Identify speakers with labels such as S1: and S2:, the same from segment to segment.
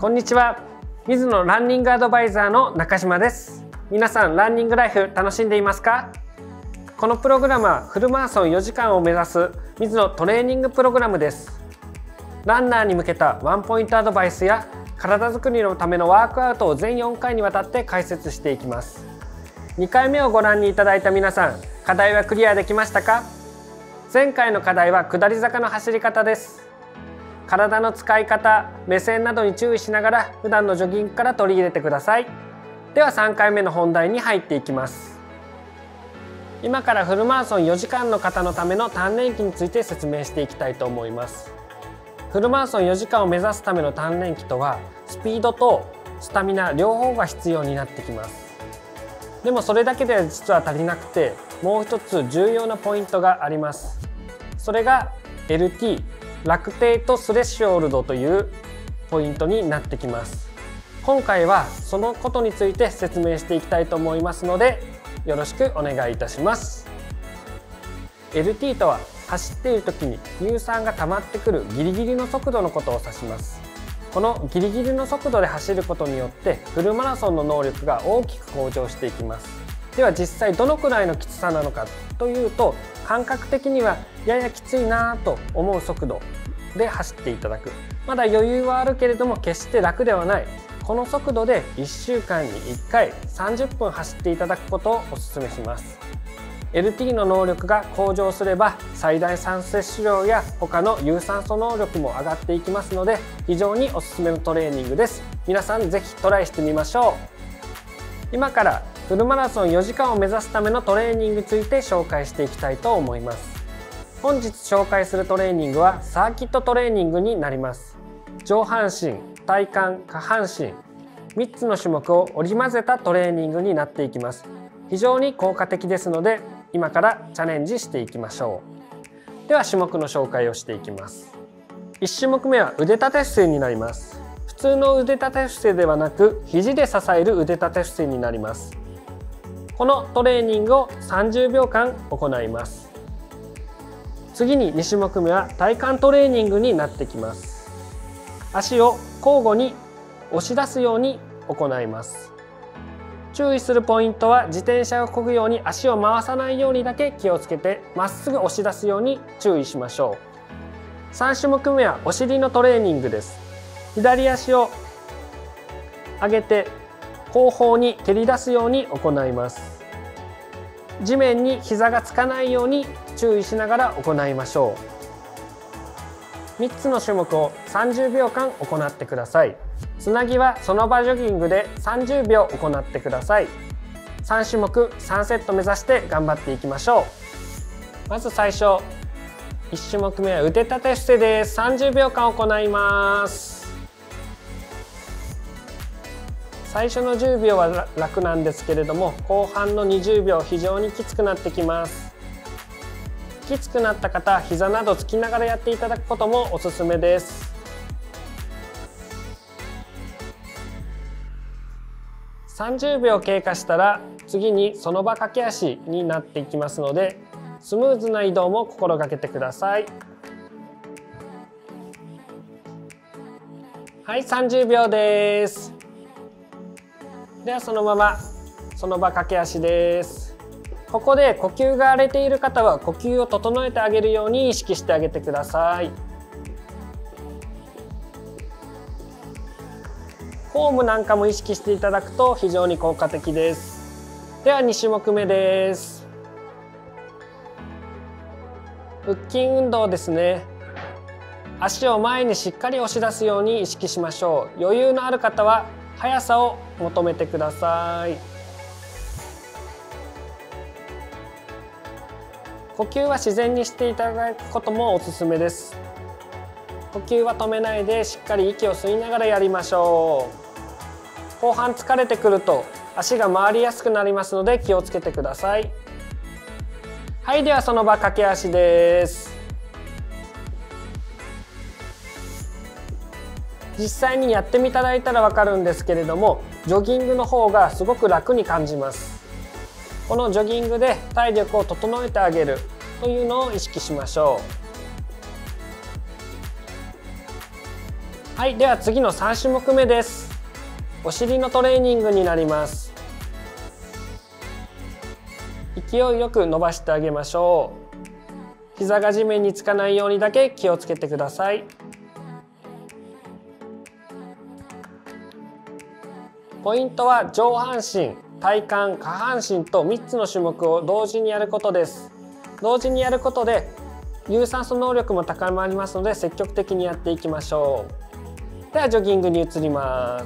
S1: こんにちは。水野ランニングアドバイザーの中島です。皆さんランニングライフ楽しんでいますか？このプログラムはフルマラソン4時間を目指す水野トレーニングプログラムです。ランナーに向けたワンポイントアドバイスや体づくりのためのワークアウトを全4回にわたって解説していきます。2回目をご覧にいただいた皆さん、課題はクリアできましたか？前回の課題は下り坂の走り方です。体の使い方、目線などに注意しながら普段のジョギングから取り入れてください。では3回目の本題に入っていきます。今からフルマラソン4時間の方のための鍛錬期について説明していきたいと思います。フルマラソン4時間を目指すための鍛錬期とは、スピードとスタミナ両方が必要になってきます。でもそれだけでは実は足りなくて、もう一つ重要なポイントがあります。それが LT、ラクテートスレッショールドというポイントになってきます。今回はそのことについて説明していきたいと思いますので、よろしくお願いいたします。 LT とは走っている時に乳酸が溜まってくるギリギリの速度のことを指します。このギリギリの速度で走ることによってフルマラソンの能力が大きく向上していきます。では実際どのくらいのきつさなのかというと、感覚的にはややきついなと思う速度で走っていただく。まだ余裕はあるけれども決して楽ではない、この速度で1週間に1回30分走っていただくことをお勧めします。 LT の能力が向上すれば最大酸摂取量や他の有酸素能力も上がっていきますので、非常におすすめのトレーニングです。皆さんぜひトライしてみましょう。今からフルマラソン4時間を目指すためのトレーニングについて紹介していきたいと思います。本日紹介するトレーニングはサーキットトレーニングになります。上半身、体幹、下半身3つの種目を織り交ぜたトレーニングになっていきます。非常に効果的ですので、今からチャレンジしていきましょう。では種目の紹介をしていきます。1種目目は腕立て伏せになります。普通の腕立て伏せではなく、肘で支える腕立て伏せになります。このトレーニングを30秒間行います。次に2種目目は体幹トレーニングになってきます。足を交互に押し出すように行います。注意するポイントは、自転車を漕ぐように足を回さないようにだけ気をつけて、まっすぐ押し出すように注意しましょう。3種目目はお尻のトレーニングです。左足を上げて後方に蹴り出すように行います。地面に膝がつかないように注意しながら行いましょう。3つの種目を30秒間行ってください。つなぎはその場ジョギングで30秒行ってください。3種目3セット目指して頑張っていきましょう。まず最初、1種目目は腕立て伏せです。30秒間行います。最初の10秒は楽なんですけれども、後半の20秒非常にきつくなってきます。きつくなった方、膝などつきながらやっていただくこともおすすめです。30秒経過したら次にその場駆け足になっていきますので、スムーズな移動も心がけてください。はい、30秒です。ではそのままその場駆け足です。ここで呼吸が荒れている方は呼吸を整えてあげるように意識してあげてください。フォームなんかも意識していただくと非常に効果的です。では2種目目です。腹筋運動ですね。足を前にしっかり押し出すように意識しましょう。余裕のある方は速さを求めてください。呼吸は自然にしていただくこともおすすめです。呼吸は止めないでしっかり息を吸いながらやりましょう。後半疲れてくると足が回りやすくなりますので気をつけてください。はい、ではその場駆け足です。実際にやってみていただいたらわかるんですけれども、ジョギングの方がすごく楽に感じます。このジョギングで体力を整えてあげるというのを意識しましょう。 はい、では次の3種目目です。お尻のトレーニングになります。勢いよく伸ばしてあげましょう。膝が地面につかないようにだけ気をつけてください。ポイントは上半身、体幹、下半身と3つの種目を同時にやることです。同時にやることで有酸素能力も高まりますので、積極的にやっていきましょう。ではジョギングに移ります。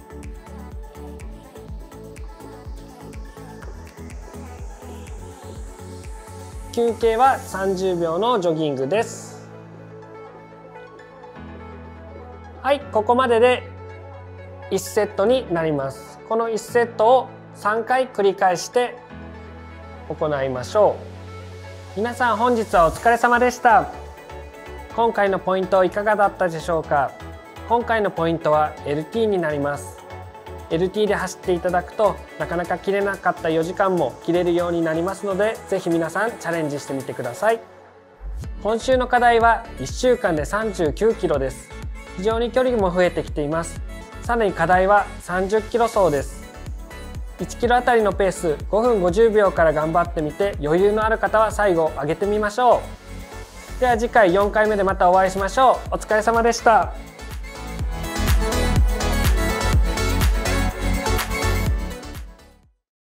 S1: 休憩は30秒のジョギングです。はい、ここまでで1セットになります。この1セットを3回繰り返して行いましょう。皆さん本日はお疲れ様でした。今回のポイントいかがだったでしょうか。今回のポイントは LT になります。LT で走っていただくとなかなか切れなかった4時間も切れるようになりますので、ぜひ皆さんチャレンジしてみてください。今週の課題は1週間で39キロです。非常に距離も増えてきています。さらに課題は30キロ走です。1キロあたりのペース5分50秒から頑張ってみて、余裕のある方は最後上げてみましょう。では次回4回目でまたお会いしましょう。お疲れ様でした。